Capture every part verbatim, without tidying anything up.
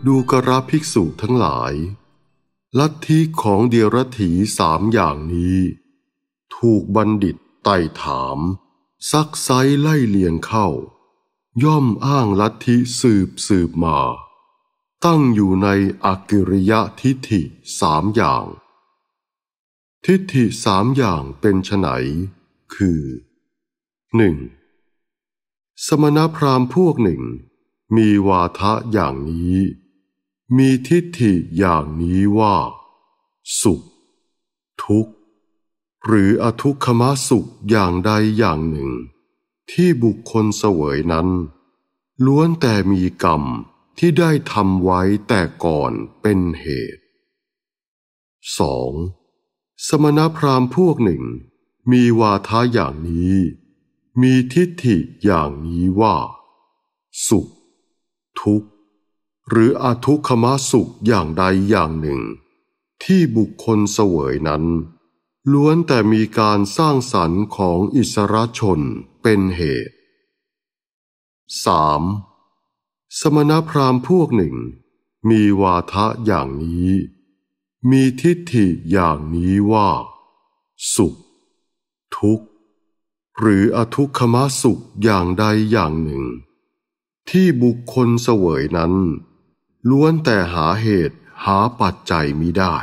ดูกระภิกษุทั้งหลายลัทธิของเดียรถีสามอย่างนี้ถูกบัณฑิตไต่ถามซักไซไล่เลียงเข้าย่อมอ้างลัทธิสืบสืบมาตั้งอยู่ในอกิริยทิฏฐิสามอย่างทิฏฐิสามอย่างเป็นไฉนคือหนึ่งสมณพราหมณ์พวกหนึ่งมีวาทะอย่างนี้มีทิฏฐิอย่างนี้ว่าสุขทุกข์หรืออทุกขมสุขอย่างใดอย่างหนึ่งที่บุคคลเสวยนั้นล้วนแต่มีกรรมที่ได้ทำไว้แต่ก่อนเป็นเหตุ สอง สมณพราหมณ์พวกหนึ่งมีวาทะอย่างนี้มีทิฏฐิอย่างนี้ว่าสุขทุกข์หรืออทุกขมสุขอย่างใดอย่างหนึ่งที่บุคคลเสวยนั้นล้วนแต่มีการสร้างสรรค์ของอิสรชนเป็นเหตุ สาม สมณพราหมณ์พวกหนึ่งมีวาทะอย่างนี้มีทิฏฐิอย่างนี้ว่าสุขทุกข์หรืออทุกขมสุขอย่างใดอย่างหนึ่งที่บุคคลเสวยนั้นล้วนแต่หาเหตุหาปัจจัยมิได้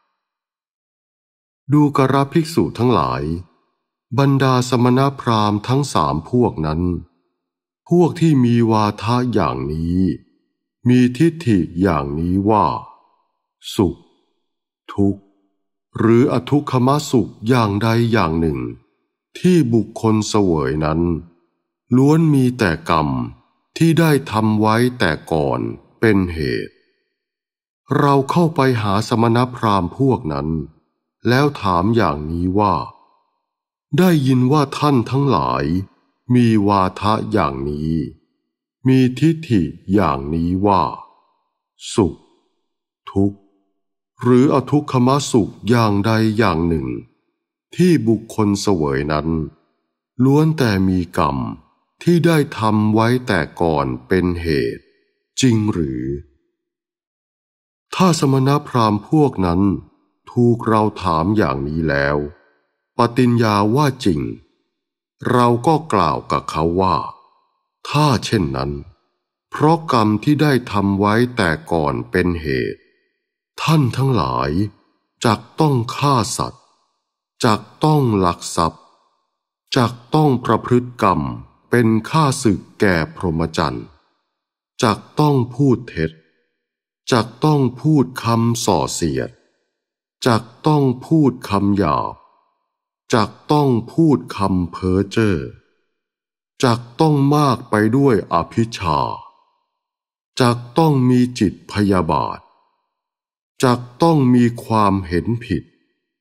ดูกระภิกษุทั้งหลายบรรดาสมณพราหมณ์ทั้งสามพวกนั้นพวกที่มีวาทะอย่างนี้มีทิฏฐิอย่างนี้ว่าสุขทุกข์หรืออทุกขมสุขอย่างใดอย่างหนึ่งที่บุคคลเสวยนั้นล้วนมีแต่กรรมที่ได้ทำไว้แต่ก่อนเป็นเหตุเราเข้าไปหาสมณพราหมณ์พวกนั้นแล้วถามอย่างนี้ว่าได้ยินว่าท่านทั้งหลายมีวาทะอย่างนี้มีทิฏฐิอย่างนี้ว่าสุขทุกข์หรืออทุกขมสุขอย่างใดอย่างหนึ่งที่บุคคลเสวยนั้นล้วนแต่มีกรรมที่ได้ทำไว้แต่ก่อนเป็นเหตุจริงหรือถ้าสมณพราหมณ์พวกนั้นถูกเราถามอย่างนี้แล้วปฏิญญาว่าจริงเราก็กล่าวกับเขาว่าถ้าเช่นนั้นเพราะกรรมที่ได้ทำไว้แต่ก่อนเป็นเหตุท่านทั้งหลายจักต้องฆ่าสัตว์จักต้องลักทรัพย์จักต้องประพฤติกรรมเป็นฆ่าศึกแก่พรหมจรรย์จักต้องพูดเท็จจักต้องพูดคำส่อเสียดจักต้องพูดคำหยาบจักต้องพูดคำเพ้อเจ้อจักต้องมากไปด้วยอภิชาจักต้องมีจิตพยาบาทจักต้องมีความเห็นผิด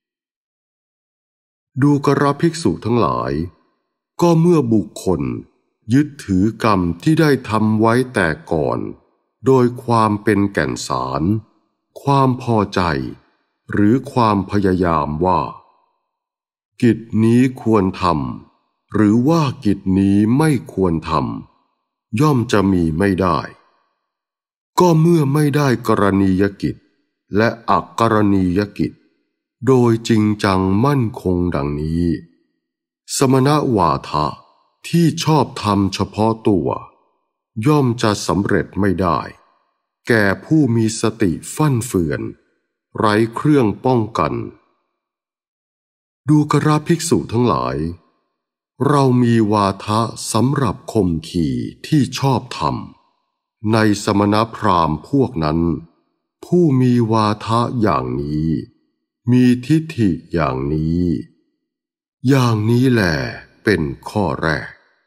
ดูกระภิกษุทั้งหลายก็เมื่อบุคคลยึดถือกรรมที่ได้ทำไว้แต่ก่อนโดยความเป็นแก่นสารความพอใจหรือความพยายามว่ากิจนี้ควรทำหรือว่ากิจนี้ไม่ควรทำย่อมจะมีไม่ได้ก็เมื่อไม่ได้กรณียกิจและอักกรณียกิจโดยจริงจังมั่นคงดังนี้สมณวาทะที่ชอบทำเฉพาะตัวย่อมจะสำเร็จไม่ได้แก่ผู้มีสติฟั่นเฟือนไร้เครื่องป้องกันดูกระภิกษุทั้งหลายเรามีวาทะสำหรับข่มขีที่ชอบธรรมในสมณพราหมณ์พวกนั้นผู้มีวาทะอย่างนี้มีทิฏฐิอย่างนี้อย่างนี้แหละเป็นข้อแรก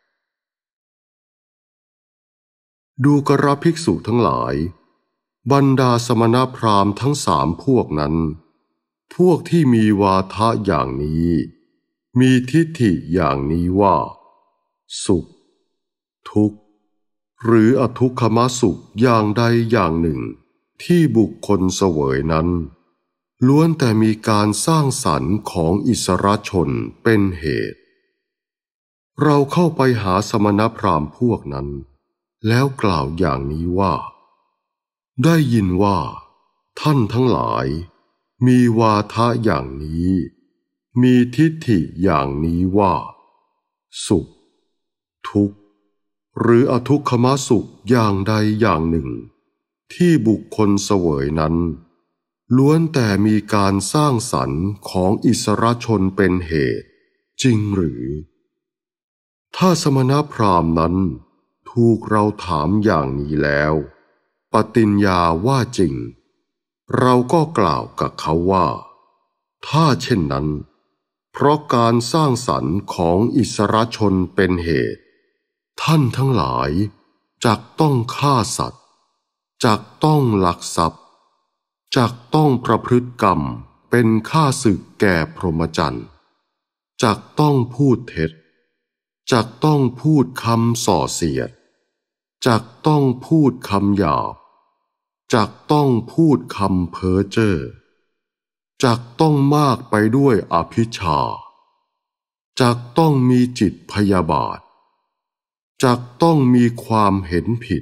ดูกระภิกษุทั้งหลายบรรดาสมณพราหมณ์ทั้งสามพวกนั้นพวกที่มีวาทะอย่างนี้มีทิฏฐิอย่างนี้ว่าสุขทุกข์หรืออทุกขมสุขอย่างใดอย่างหนึ่งที่บุคคลเสวยนั้นล้วนแต่มีการสร้างสรรค์ของอิสรชนเป็นเหตุเราเข้าไปหาสมณพราหมณ์พวกนั้นแล้วกล่าวอย่างนี้ว่าได้ยินว่าท่านทั้งหลายมีวาทะอย่างนี้มีทิฏฐิอย่างนี้ว่าสุขทุกข์หรืออทุกขมสุขอย่างใดอย่างหนึ่งที่บุคคลเสวยนั้นล้วนแต่มีการสร้างสรรค์ของอิสรชนเป็นเหตุจริงหรือถ้าสมณพราหมณ์นั้นถูกเราถามอย่างนี้แล้วปฏิญญาว่าจริงเราก็กล่าวกับเขาว่าถ้าเช่นนั้นเพราะการสร้างสรรค์ของอิสรชนเป็นเหตุท่านทั้งหลายจักต้องฆ่าสัตว์จักต้องลักทรัพย์จักต้องประพฤติกรรมเป็นฆ่าศึกแก่พรหมจรรย์จักต้องพูดเท็จจักต้องพูดคำส่อเสียดจักต้องพูดคำหยาบจักต้องพูดคำเพ้อเจ้อจักต้องมากไปด้วยอภิชาจักต้องมีจิตพยาบาทจักต้องมีความเห็นผิด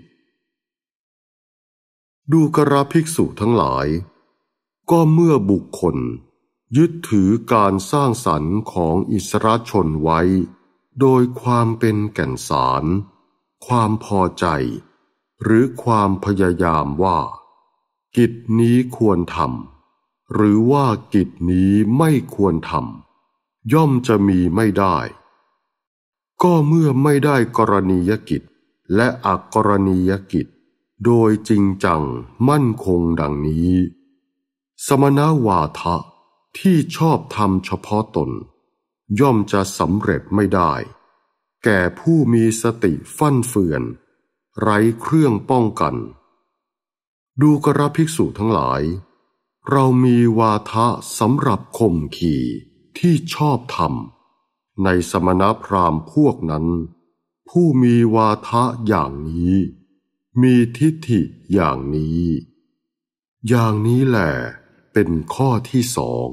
ดูกระภิกษุทั้งหลายก็เมื่อบุคคลยึดถือการสร้างสรรค์ของอิสรชนไว้โดยความเป็นแก่นสารความพอใจหรือความพยายามว่ากิจนี้ควรทำหรือว่ากิจนี้ไม่ควรทำย่อมจะมีไม่ได้ก็เมื่อไม่ได้กรณียกิจและอักรณียกิจโดยจริงจังมั่นคงดังนี้สมณวาทะที่ชอบทำเฉพาะตนย่อมจะสำเร็จไม่ได้แก่ผู้มีสติฟั่นเฟือนไร้เครื่องป้องกันดูกระภิกษุทั้งหลายเรามีวาทะสำหรับข่มขี่ที่ชอบธรรมในสมณพราหมณ์พวกนั้นผู้มีวาทะอย่างนี้มีทิฏฐิอย่างนี้อย่างนี้แหละเป็นข้อที่สอง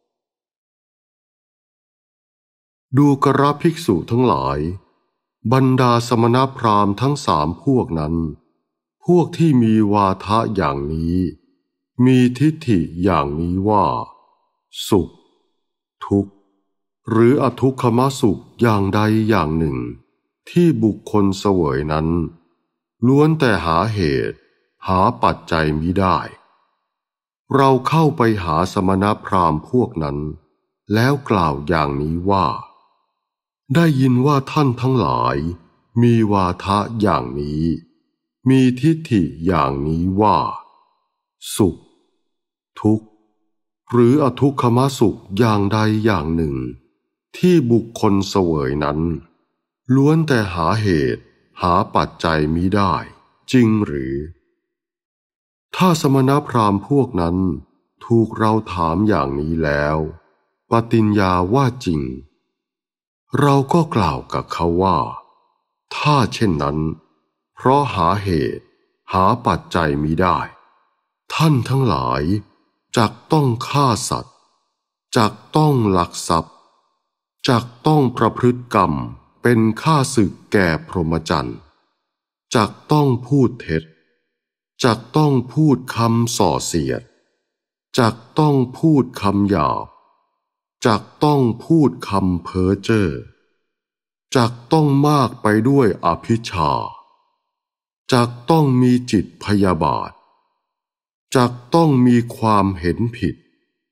ดูกระภิกษุทั้งหลายบรรดาสมณพราหมณ์ทั้งสามพวกนั้นพวกที่มีวาทะอย่างนี้มีทิฏฐิอย่างนี้ว่าสุขทุกข์หรืออทุกขมสุขอย่างใดอย่างหนึ่งที่บุคคลเสวยนั้นล้วนแต่หาเหตุหาปัจจัยมิได้เราเข้าไปหาสมณพราหมณ์พวกนั้นแล้วกล่าวอย่างนี้ว่าได้ยินว่าท่านทั้งหลายมีวาทะอย่างนี้มีทิฏฐิอย่างนี้ว่าสุขทุกข์หรืออทุกขมสุขอย่างใดอย่างหนึ่งที่บุคคลเสวยนั้นล้วนแต่หาเหตุหาปัจจัยมิได้จริงหรือถ้าสมณพราหมณ์พวกนั้นถูกเราถามอย่างนี้แล้วปฏิญญาว่าจริงเราก็กล่าวกับเขาว่าถ้าเช่นนั้นเพราะหาเหตุหาปัจจัยมิได้ท่านทั้งหลายจักต้องฆ่าสัตว์จักต้องลักทรัพย์จักต้องประพฤติกรรมเป็นฆ่าศึกแก่พรหมจรรย์จักต้องพูดเท็จจักต้องพูดคำส่อเสียดจักต้องพูดคำหยาบจักต้องพูดคำเพ้อเจ้อจักต้องมากไปด้วยอภิชาจักต้องมีจิตพยาบาทจักต้องมีความเห็นผิด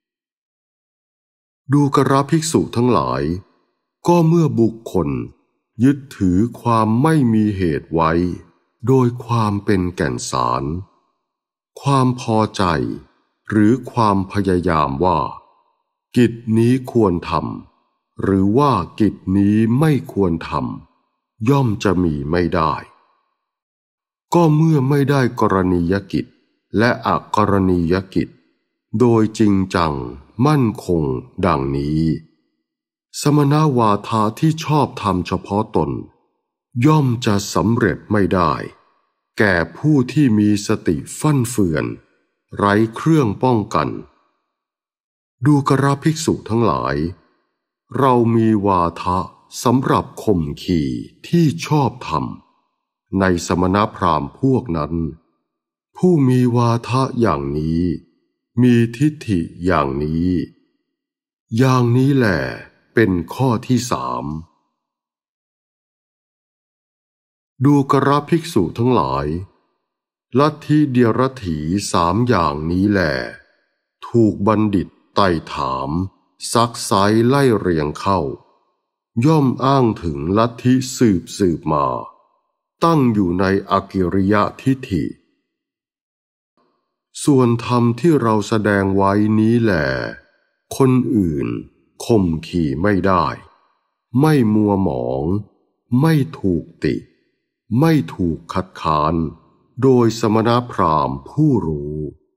ดูกระภิกษุทั้งหลายก็เมื่อบุคคลยึดถือความไม่มีเหตุไว้โดยความเป็นแก่นสารความพอใจหรือความพยายามว่ากิจนี้ควรทำหรือว่ากิจนี้ไม่ควรทำย่อมจะมีไม่ได้ก็เมื่อไม่ได้กรณียกิจและอักรณียกิจโดยจริงจังมั่นคงดังนี้สมณวาทะที่ชอบทำเฉพาะตนย่อมจะสำเร็จไม่ได้แก่ผู้ที่มีสติฟั่นเฟือนไร้เครื่องป้องกันดูกระภิกษุทั้งหลายเรามีวาทะสำหรับข่มขี่ที่ชอบธรรมในสมณพราหมณ์พวกนั้นผู้มีวาทะอย่างนี้มีทิฏฐิอย่างนี้อย่างนี้แหละเป็นข้อที่สามดูกระภิกษุทั้งหลายลัทธิเดียรถีสามอย่างนี้แหละถูกบัณฑิตไต่ถามซักไซไล่เรียงเข้าย่อมอ้างถึงลัทธิสืบสืบมาตั้งอยู่ในอกิริยทิฏฐิส่วนธรรมที่เราแสดงไว้นี้แหละคนอื่นข่มขี่ไม่ได้ไม่มัวหมองไม่ถูกติไม่ถูกคัดค้านโดยสมณพราหมณ์ผู้รู้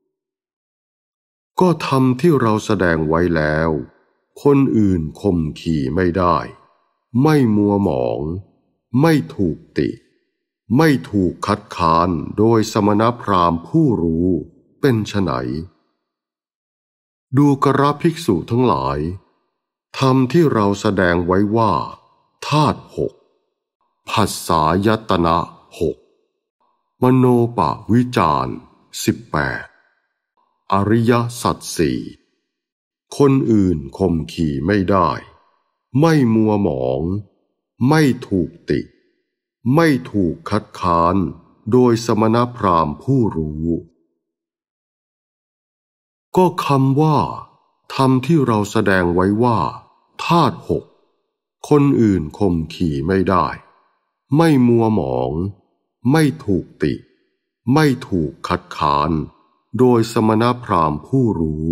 ก็ธรรมที่เราแสดงไว้แล้วคนอื่นข่มขี่ไม่ได้ไม่มัวหมองไม่ถูกติไม่ถูกคัดค้านโดยสมณพราหมณ์ผู้รู้เป็นไฉนดูกระภิกษุทั้งหลายธรรมที่เราแสดงไว้ว่าธาตุหกผัสสายตนะหกมโนปวิจารสิบแปดอริยสัจสี่คนอื่นข่มขี่ไม่ได้ไม่มัวหมองไม่ถูกติไม่ถูกคัดค้านโดยสมณพราหมณ์ผู้รู้ก็คำว่าธรรมที่เราแสดงไว้ว่าธาตุหกคนอื่นข่มขี่ไม่ได้ไม่มัวหมองไม่ถูกติไม่ถูกคัดค้านโดยสมณพราหมณ์ผู้รู้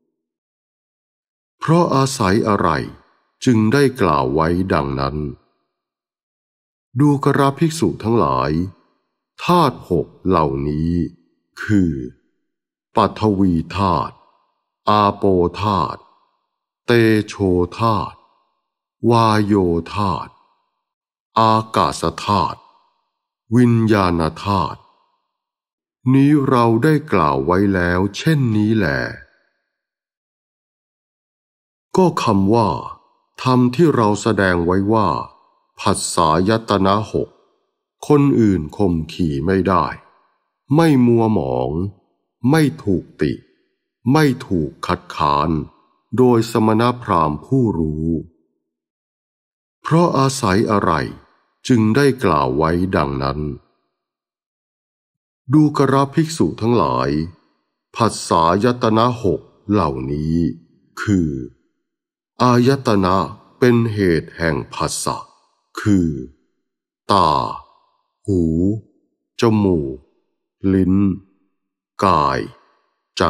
เพราะอาศัยอะไรจึงได้กล่าวไว้ดังนั้นดูกระภิกษุทั้งหลายธาตุหกเหล่านี้คือปฐวีธาตุอาโปธาตุเตโชธาตุวาโยธาตุอากาศธาตุวิญญาณธาตุนี้เราได้กล่าวไว้แล้วเช่นนี้แหละก็คำว่าธรรมที่เราแสดงไว้ว่าผัสสายตนะหกคนอื่นข่มขี่ไม่ได้ไม่มัวหมองไม่ถูกติไม่ถูกคัดค้านโดยสมณพราหมณ์ผู้รู้เพราะอาศัยอะไรจึงได้กล่าวไว้ดังนั้นดูกระภิกษุทั้งหลายผัสสายตนะหกเหล่านี้คืออายตนะเป็นเหตุแห่งผัสสะคือตาหูจมูกลิ้นกายใจ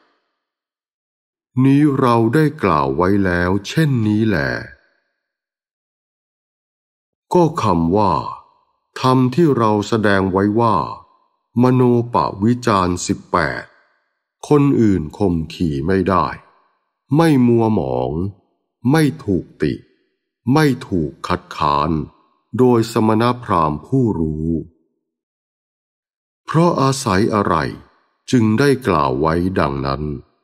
นี้เราได้กล่าวไว้แล้วเช่นนี้แหละก็คำว่าธรรมที่เราแสดงไว้ว่ามโนปวิจารสิบแปดคนอื่นข่มขี่ไม่ได้ไม่มัวหมองไม่ถูกติไม่ถูกคัดค้านโดยสมณพราหมณ์ผู้รู้เพราะอาศัยอะไรจึงได้กล่าวไว้ดังนั้น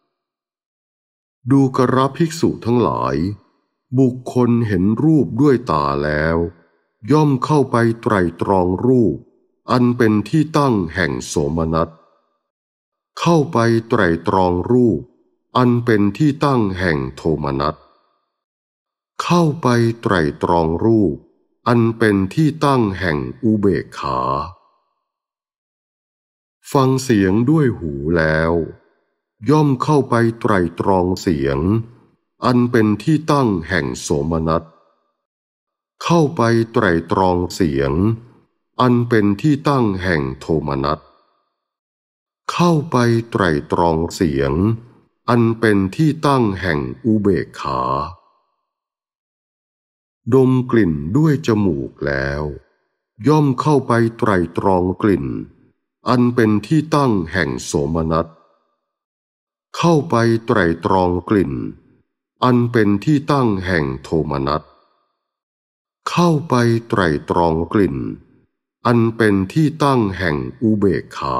ดูกระภิกษุทั้งหลายบุคคลเห็นรูปด้วยตาแล้วย่อมเข้าไปไตร่ตรองรูปอันเป็นที่ตั้งแห่งโสมนัสเข้าไปไตร่ตรองรูปอันเป็นที่ตั้งแห่งโทมนัสเข้าไปไตร่ตรองรูปอันเป็นที่ตั้งแห่งอุเบกขาฟังเสียงด้วยหูแล้วย่อมเข้าไปไตร่ตรองเสียงอันเป็นที่ตั้งแห่งโสมนัสเข้าไปไตร่ตรองเสียงอันเป็นที่ตั้งแห่งโทมนัสเข้าไปไตร่ตรองเสียงอันเป็นที่ตั้งแห่งอุเบกขาดมกลิ่นด้วยจมูกแล้วย่อมเข้าไปไตร่ตรองกลิ่นอันเป็นที่ตั้งแห่งโสมนัสเข้าไปไตร่ตรองกลิ่นอันเป็นที่ตั้งแห่งโทมนัสเข้าไปไตร่ตรองกลิ่นอันเป็นที่ตั้งแห่งอุเบกขา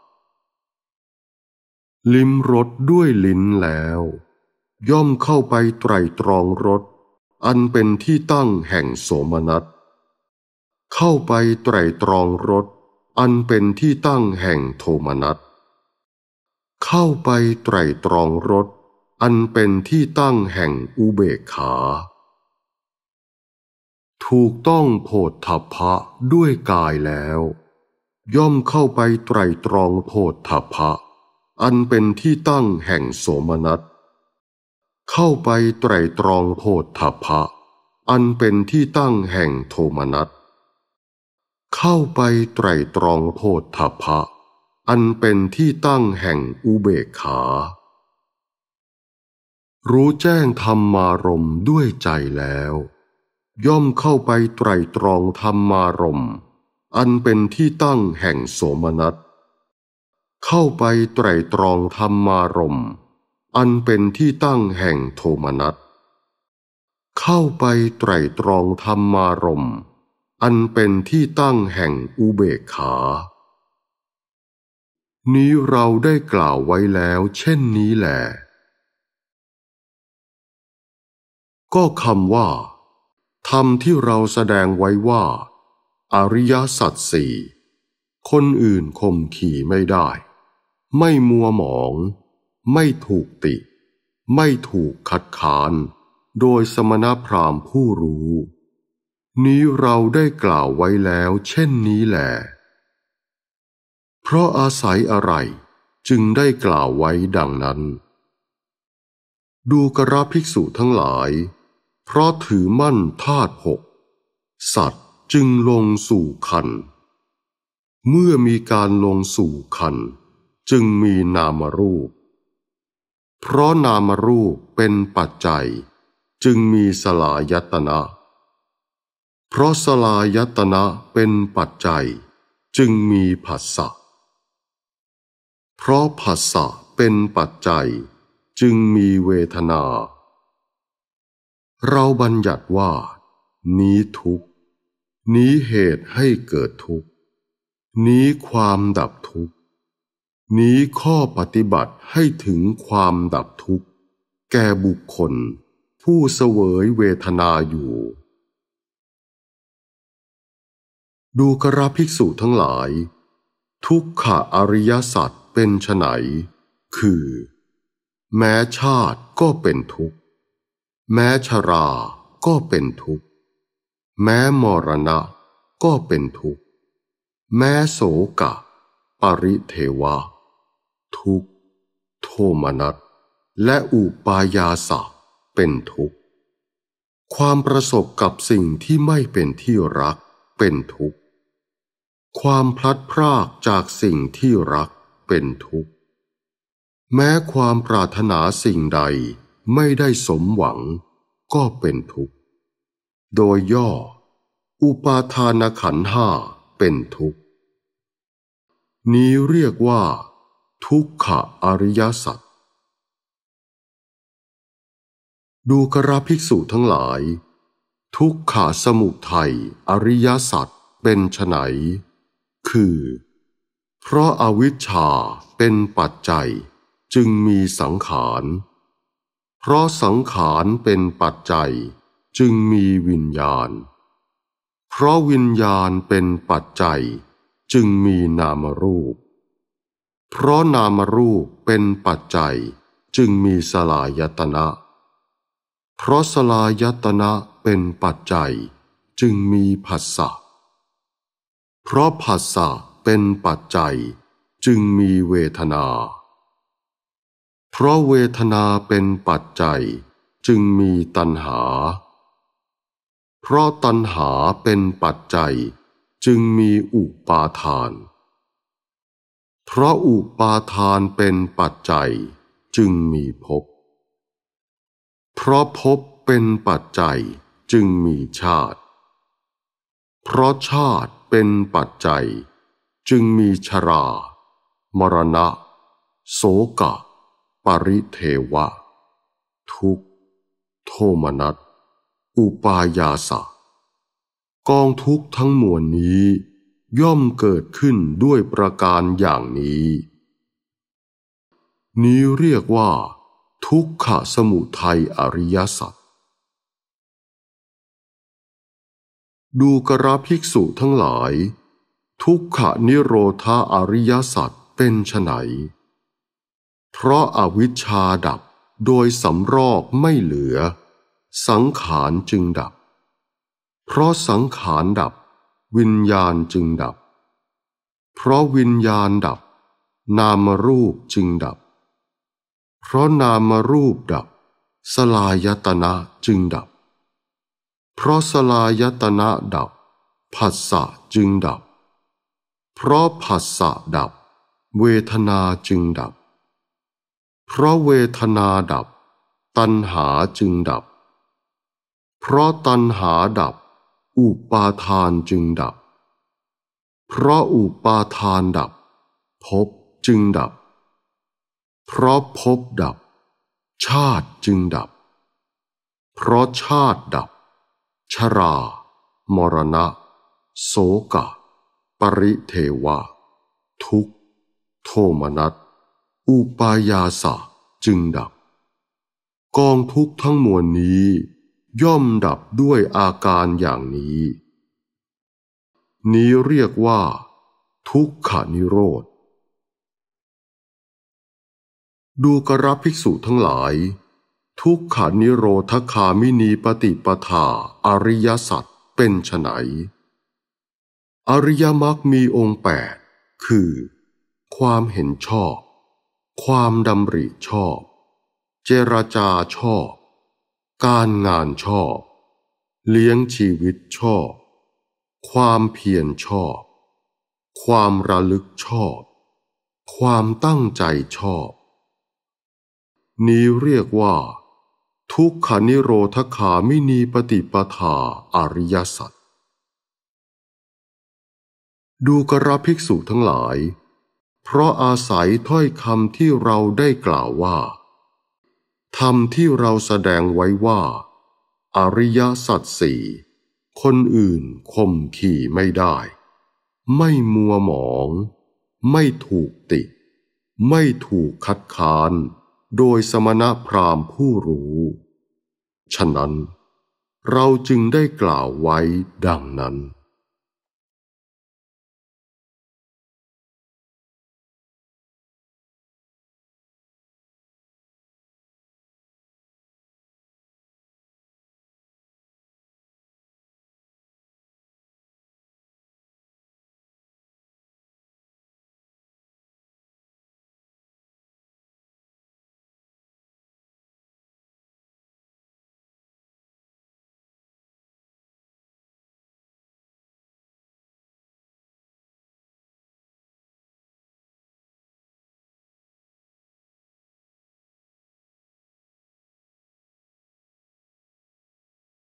ลิ้มรสด้วยลิ้นแล้วย่อมเข้าไปไตร่ตรองรสอันเป็นที่ตั้งแห่งโสมนัสเข้าไปไตร่ตรองรสอันเป็นที่ตั้งแห่งโทมนัสเข้าไปไตร่ตรองรสอันเป็นที่ตั้งแห่งอุเบกขาถูกต้องโผฏฐัพพะด้วยกายแล้วย่อมเข้าไปไตร่ตรองโผฏฐัพพะอันเป็นที่ตั้งแห่งโสมนัสเข้าไปไตร่ตรองโผฏฐัพพะอันเป็นที่ตั้งแห่งโทมนัสเข้าไปไตร่ตรองโผฏฐัพพะอันเป็นที่ตั้งแห่งอุเบกขารู้แจ้งธรรมารมณ์ด้วยใจแล้วย่อมเข้าไปไตร่ตรองธรรมารมณ์อันเป็นที่ตั้งแห่งโสมนัสเข้าไปไตร่ตรองธรรมารมณ์อันเป็นที่ตั้งแห่งโทมนัสเข้าไปไตร่ตรองธรรมารมณ์อันเป็นที่ตั้งแห่งอุเบกขานี้เราได้กล่าวไว้แล้วเช่นนี้แหละก็คำว่าธรรมที่เราแสดงไว้ว่าอริยสัจสี่คนอื่นข่มขี่ไม่ได้ไม่มัวหมองไม่ถูกติไม่ถูกคัดค้านโดยสมณพราหมณ์ผู้รู้นี้เราได้กล่าวไว้แล้วเช่นนี้แหละเพราะอาศัยอะไรจึงได้กล่าวไว้ดังนั้นดูกราภิกษุทั้งหลายเพราะถือมั่นธาตุหกสัตว์จึงลงสู่ขันธ์เมื่อมีการลงสู่ขันธ์จึงมีนามรูปเพราะนามรูปเป็นปัจจัยจึงมีสลายตนะเพราะสลายตนะเป็นปัจจัยจึงมีผัสสะเพราะผัสสะเป็นปัจจัยจึงมีเวทนาเราบัญญัติว่านี้ทุกข์นี้เหตุให้เกิดทุกข์นี้ความดับทุกข์นี้ข้อปฏิบัติให้ถึงความดับทุกข์แก่บุคคลผู้เสวยเวทนาอยู่ดูกราภิกษุทั้งหลายทุกขอริยสัจเป็นไฉนคือแม้ชาติก็เป็นทุกข์แม้ชราก็เป็นทุกข์แม้มรณะก็เป็นทุกข์แม้โศกะปริเทวะทุกข์โทมนัสและอุปายาสะเป็นทุกข์ความประสบกับสิ่งที่ไม่เป็นที่รักเป็นทุกข์ความพลัดพรากจากสิ่งที่รักเป็นทุกข์แม้ความปรารถนาสิ่งใดไม่ได้สมหวังก็เป็นทุกข์โดยย่ออุปาทานขันธ์ห้าเป็นทุกข์นี้เรียกว่าทุกขอริยสัจดูกราภิกษุทั้งหลายทุกขสมุทัยอริยสัจเป็นไฉนคือเพราะอวิชชาเป็นปัจจัยจึงมีสังขารเพราะสังขารเป็นปัจจัยจึงมีวิญญาณเพราะวิญญาณเป็นปัจจัยจึงมีนามรูปเพราะนามรูปเป็นปัจจัยจึงมีสลายตนะเพราะสลายตนะเป็นปัจจัยจึงมีผัสสะเพราะผัสสะเป็นปัจจัยจึงมีเวทนาเพราะเวทนาเป็นปัจจัยจึงมีตัณหาเพราะตัณหาเป็นปัจจัยจึงมีอุปาทานเพราะอุปาทานเป็นปัจจัยจึงมีภพเพราะภพเป็นปัจจัยจึงมีชาติเพราะชาติเป็นปัจจัยจึงมีชรามรณะโศกะปริเทวะทุกข์โทมนัสอุปายาสะกองทุกข์ทั้งมวลนี้ย่อมเกิดขึ้นด้วยประการอย่างนี้นี้เรียกว่าทุกขสมุทัยอริยสัจดูกราภิกษุทั้งหลายทุกขนิโรธาอริยสัจเป็นไฉนเพราะอวิชชาดับโดยสำรอกไม่เหลือสังขารจึงดับเพราะสังขารดับวิญญาณจึงดับเพราะวิญญาณดับนามรูปจึงดับเพราะนามรูปดับสลายตนะจึงดับเพราะสลายตนะดับผัสสะจึงดับเพราะผัสสะดับเวทนาจึงดับเพราะเวทนาดับตัณหาจึงดับเพราะตัณหาดับอุปาทานจึงดับเพราะอุปาทานดับภพจึงดับเพราะภพดับชาติจึงดับเพราะชาติดับชรามรณะโศกะปริเทวะทุกข์โทมนัสอุปายาสะจึงดับกองทุกข์ทั้งมวลนี้ย่อมดับด้วยอาการอย่างนี้นี้เรียกว่าทุกขนิโรธดูกรภิกษุทั้งหลายทุกขนิโรธคามินีปฏิปทาอริยสัจเป็นไฉนอริยมรรคมีองค์แปดคือความเห็นชอบความดำริชอบเจรจาชอบการงานชอบเลี้ยงชีวิตชอบความเพียรชอบความระลึกชอบความตั้งใจชอบนี้เรียกว่าทุกขนิโรธคามินีปฏิปทาอริยสัจดูกรภิกษุทั้งหลายเพราะอาศัยถ้อยคำที่เราได้กล่าวว่าธรรมที่เราแสดงไว้ว่าอริยสัจสี่คนอื่นข่มขี่ไม่ได้ไม่มัวหมองไม่ถูกติไม่ถูกคัดค้านโดยสมณพราหมณ์ผู้รู้ฉะนั้นเราจึงได้กล่าวไว้ดังนั้น